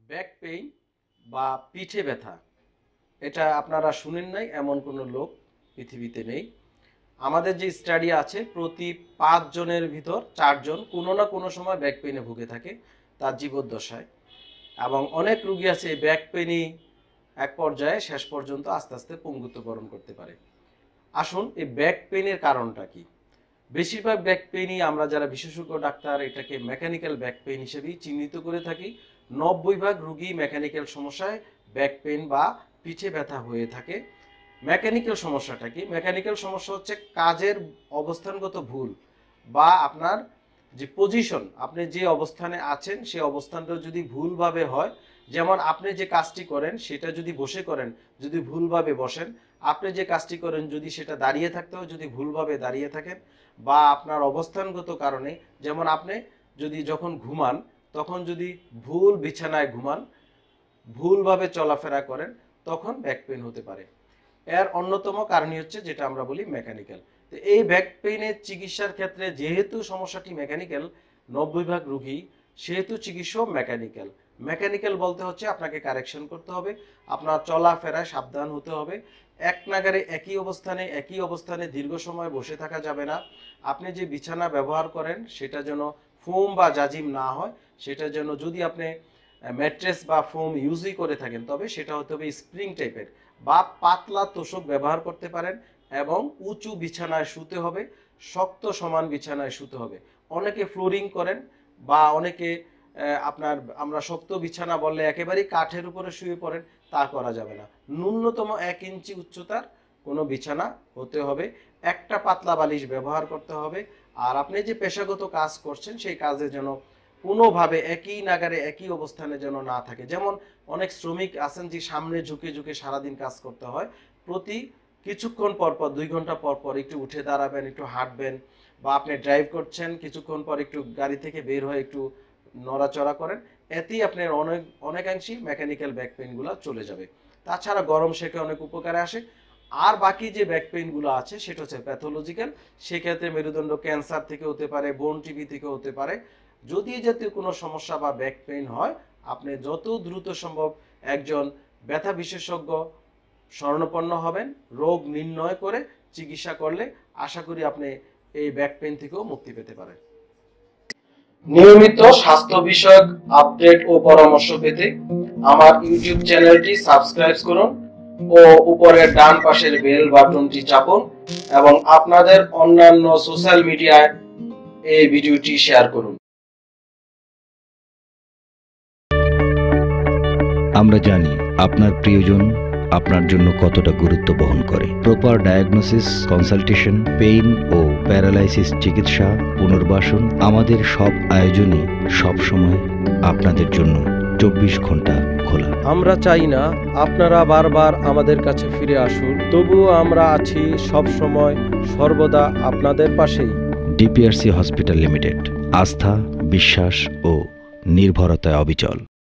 Back pain বা পিঠে ব্যথা এটা আপনারা শুনেন নাই এমন কোনো লোক পৃথিবীতে নেই। আমাদের যে স্টাডি আছে প্রতি 5 জনের ভিতর 4 জন কোনো না কোনো সময় ব্যাক পেইনে ভুগে থাকে তার জীবদ্দশায়। এবং অনেক রোগী আছে এই ব্যাক পেইনই এক পর্যায়ে শেষ পর্যন্ত আস্তে আস্তে পঙ্গুত্ব বরণ করতে পারে। আসুন এই ব্যাক পেইনের কারণটা কি। বেশিরভাগ ব্যাক পেইনই আমরা যারা বিশেষজ্ঞ ডাক্তার এটাকে মেকানিক্যাল ব্যাক পেইন হিসেবেই চিহ্নিত করে থাকি। 90% রোগী মেকানিক্যাল সমস্যায় ব্যাক পেইন বা পিঠে ব্যথা হয়ে থাকে। মেকানিক্যাল সমস্যাটা কি? মেকানিক্যাল সমস্যা হচ্ছে কাজের অবস্থানগত ভুল বা আপনার যে পজিশন, আপনি যে অবস্থানে আছেন সেই অবস্থানটা যদি ভুলভাবে হয়, যেমন আপনি যে কাজটি করেন সেটা যদি বসে করেন, যদি ভুলভাবে বসেন, আপনি যে কাজটি করেন যদি সেটা দাঁড়িয়ে থাকতে হয়, যদি ভুলভাবে দাঁড়িয়ে থাকেন, বা আপনার অবস্থানগত কারণে, যেমন আপনি যদি যখন ঘুমান তখন যদি ভুল বিছানায় ঘুমান, ভুলভাবে চলাফেরা করেন, তখন ব্যাক পেইন হতে পারে। এর অন্যতম কারণই হচ্ছে যেটা আমরা বলি মেকানিক্যাল। তো এই ব্যাক পেইনের চিকিৎসার ক্ষেত্রে যেহেতু সমস্যাটি মেকানিক্যাল, 90% রোগী সেহেতু চিকিৎসক মেকানিক্যাল। মেকানিক্যাল বলতে হচ্ছে আপনাকে কারেকশন করতে হবে, আপনার চলাফেরায় সাবধান হতে হবে, এক নাগারে একই অবস্থানে দীর্ঘ সময় বসে থাকা যাবে না। আপনি যে বিছানা ব্যবহার করেন সেটা যেন ফোম বা জাজিম না হয়, সেটা যেন, যদি আপনি ম্যাট্রেস বা ফোম ইউজই করে থাকেন তবে সেটা হতে হবে স্প্রিং টাইপের বা পাতলা তোষক ব্যবহার করতে পারেন, এবং উঁচু বিছানায় শুতে হবে, শক্ত সমান বিছানায় শুতে হবে। অনেকে ফ্লোরিং করেন বা অনেকে আমরা শক্ত বিছানা বললে একেবারেই কাঠের উপরে শুয়ে পড়েন, তা করা যাবে না। ন্যূনতম 1 ইঞ্চি উচ্চতার কোনো বিছানা হতে হবে, একটা পাতলা বালিশ ব্যবহার করতে হবে। আর আপনি যে পেশাগত কাজ করছেন সেই কাজে যেন কোনোভাবে একই নাগারে একই অবস্থানে যেন না থাকে। যেমন অনেক শ্রমিক আছেন যে সামনে ঝুঁকে ঝুঁকে সারাদিন কাজ করতে হয়, প্রতি কিছুক্ষণ পর পর 2 ঘন্টা পর পর একটু উঠে দাঁড়াবেন, একটু হাঁটবেন, বা আপনি ড্রাইভ করছেন কিছুক্ষণ পর একটু গাড়ি থেকে বের হয়ে একটু নড়াচড়া করেন, এতেই আপনার অনেকাংশেই মেকানিক্যাল ব্যাক পেইনগুলো চলে যাবে। তাছাড়া গরম সেকে অনেক উপকারে আসে। আর বাকি যে ব্যাক পেইনগুলো আছে সেটা হচ্ছে প্যাথোলজিক্যাল, সেক্ষেত্রে মেরুদণ্ড ক্যান্সার থেকে হতে পারে, বোন টিবি থেকে হতে পারে। যদি এই জাতীয় কোনো সমস্যা বা ব্যাক পেইন হয়, আপনি যত দ্রুত সম্ভব একজন ব্যথা বিশেষজ্ঞ শরণাপন্ন হবেন। রোগ নির্ণয় করে চিকিৎসা করলে আশা করি আপনি এই ব্যাক পেইন থেকেও মুক্তি পেতে পারেন। নিয়মিত স্বাস্থ্য বিষয়ক আপডেট ও পরামর্শ পেতে আমার ইউটিউব চ্যানেলটি সাবস্ক্রাইব করুন ও উপরের ডান পাশের বেল বাটনটি চাপুন, এবং আপনাদের অন্যান্য সোশ্যাল মিডিয়ায় এই ভিডিওটি শেয়ার করুন। আমরা জানি আপনার প্রিয়জন আপনার জন্য কতটা গুরুত্ব বহন করে। প্রপার ডায়াগনোসিস, কনসালটেশন, পেইন ও প্যারালাইসিস চিকিৎসা, পুনর্বাসন, আমাদের সব আয়োজনই সবসময় আপনাদের জন্য 24 ঘন্টা খোলা। আমরা চাই না আপনারা বারবার আমাদের কাছে ফিরে আসুন, তবুও আমরা আছি সব সময় সর্বদা আপনাদের পাশেই। ডিপিআরসি হসপিটাল লিমিটেড, আস্থা, বিশ্বাস ও নির্ভরতায় অবিচল।